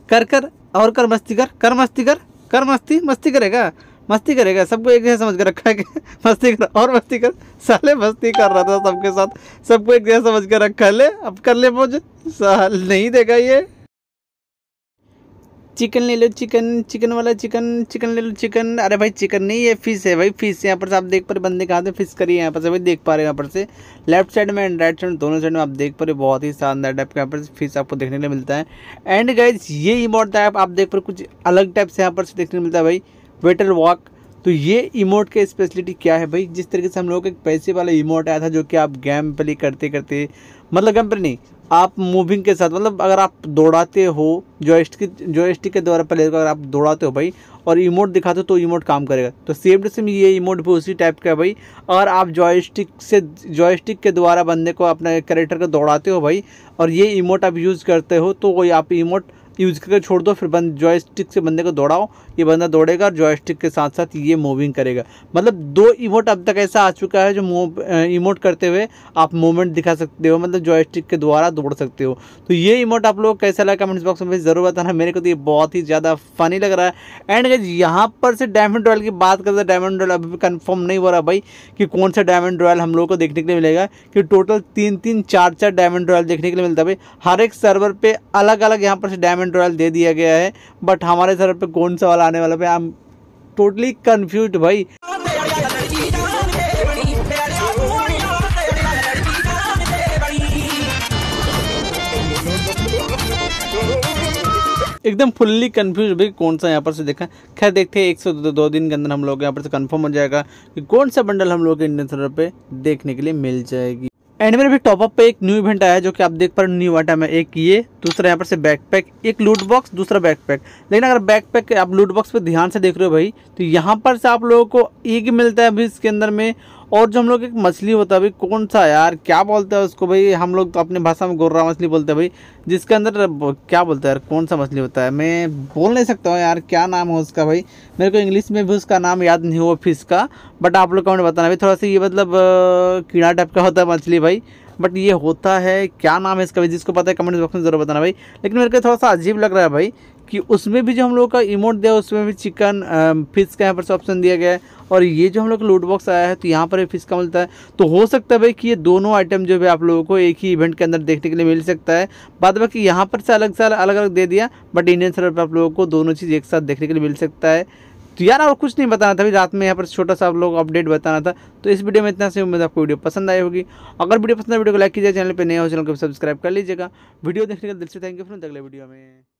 कर कर और कर मस्ती कर मस्ती कर मस्ती मस्ती करेगा मस्ती करेगा। सबको एक जैसा समझ कर रखा है कि मस्ती कर और मस्ती कर। साले मस्ती कर रहा था सबके साथ, सबको एक जैसा समझ कर रखा है। ले अब कर ले मौज, साल नहीं देगा ये। चिकन ले लो चिकन, चिकन वाला चिकन, चिकन ले लो चिकन। अरे भाई चिकन नहीं है, फिश है भाई, फिश। यहाँ पर से आप देख पा रहे बंदे कहाँ थे, फिश करी है यहाँ पर से भाई, देख पा रहे हैं यहाँ पर से लेफ्ट साइड में एंड राइट साइड दोनों साइड में आप देख पा रहे, बहुत ही शानदार टाइप का यहाँ पर फिश आपको देखने को मिलता है। एंड गाइज ये इमोट टाइप आप देख पा रहे कुछ अलग टाइप से यहाँ पर से देखने को मिलता है भाई, वेटर वॉक। तो ये इमोट के स्पेशलिटी क्या है भाई, जिस तरीके से हम लोगों को एक पैसे वाला इमोट आया था जो कि आप गेम प्ले करते करते, मतलब गेम प्ले नहीं, आप मूविंग के साथ, मतलब अगर आप दौड़ाते हो जॉयस्टिक के द्वारा प्लेयर को अगर आप दौड़ाते हो भाई और इमोट दिखाते हो तो इमोट काम करेगा। तो सेम टू सेम ये इमोट भी उसी टाइप का है भाई। अगर आप जॉयस्टिक के द्वारा बंदे को अपने कैरेक्टर को दौड़ाते हो भाई और ये इमोट आप यूज़ करते हो तो वही आप इमोट यूज़ करके छोड़ दो, फिर जॉयस्टिक से बंदे को दौड़ाओ, ये बंदा दौड़ेगा और जॉयस्टिक के साथ साथ ये मूविंग करेगा। मतलब 2 इमोट अब तक ऐसा आ चुका है जो इमोट करते हुए आप मूवमेंट दिखा सकते हो, मतलब जॉयस्टिक के द्वारा दौड़ सकते हो। तो ये इमोट आप लोग कैसा लगा कमेंट्स बॉक्स में ज़रूर बताना। मेरे को तो ये बहुत ही ज़्यादा फनी लग रहा है। एंड यहाँ पर से डायमंड रॉयल की बात करते हैं, डायमंड रॉयल अभी भी कन्फर्म नहीं हो रहा भाई कि कौन सा डायमंड रॉयल हम लोग को देखने के लिए मिलेगा, कि टोटल 3-3 4-4 डायमंड रॉयल देखने के लिए मिलता है भाई। हर एक सर्वर पे अलग अलग यहाँ पर से डायमंड रॉयल दे दिया गया है, बट हमारे सर्वर पे कौन सा वाला आने वाला है आई एम टोटली कंफ्यूज भाई। एकदम फुल्ली कंफ्यूज भाई कौन सा यहाँ पर से देखा। खैर देखते हैं 102 दिन के अंदर हम लोग यहाँ पर से कंफर्म हो जाएगा कि कौन सा बंडल हम लोग के इंडियन सर्वर पे देखने के लिए मिल जाएगी। एंड मेरे भी टॉपअप पे एक न्यू इवेंट आया है जो कि आप देख पा रहे हो, न्यू आइटम है एक ये, दूसरा यहाँ पर से बैकपैक, एक लूट बॉक्स, दूसरा बैकपैक। लेकिन अगर बैकपैक आप लूट बॉक्स पे ध्यान से देख रहे हो भाई तो यहाँ पर से आप लोगों को एक मिलता है अभी इसके अंदर में, और जो हम लोग एक मछली होता है भाई, कौन सा यार क्या बोलते हैं उसको भाई, हम लोग तो अपनी भाषा में गोर्रा मछली बोलते हैं भाई, जिसके अंदर क्या बोलते हैं यार, कौन सा मछली होता है मैं बोल नहीं सकता हूँ यार, क्या नाम है उसका भाई, मेरे को इंग्लिश में भी उसका नाम याद नहीं हुआ फिश का, बट आप लोग कमेंट बताना भाई। थोड़ा सा ये मतलब कीड़ा टाइप का होता है मछली भाई, बट ये होता है क्या नाम है इसका भाई, जिसको पता है कमेंट बॉक्स में ज़रूर बताना भाई। लेकिन मेरे को थोड़ा सा अजीब लग रहा है भाई कि उसमें भी जो हम लोग का इमोट दिया उसमें भी चिकन फिश का यहाँ पर से ऑप्शन दिया गया है, और ये जो हम लोग का लूट बॉक्स आया है तो यहाँ पर फिश का मिलता है। तो हो सकता है भाई कि ये दोनों आइटम जो है आप लोगों को एक ही इवेंट के अंदर देखने के लिए मिल सकता है। बाद बाकी यहाँ पर से अलग अलग दे दिया, बट इंडियन सर्वर पर आप लोगों को दोनों चीज़ एक साथ देखने के लिए मिल सकता है। तो यार और कुछ नहीं बताना था अभी रात में यहाँ पर छोटा सा आप लोग अपडेट बताना था। तो इस वीडियो में इतना से उम्मीद आपको वीडियो पसंद आई होगी। अगर वीडियो पसंद है वीडियो को लाइक कीजिए, चैनल पे नए हो चैनल को सब्सक्राइब कर लीजिएगा। वीडियो देखने के लिए दिल से थैंक यू, फिर अगले वीडियो में।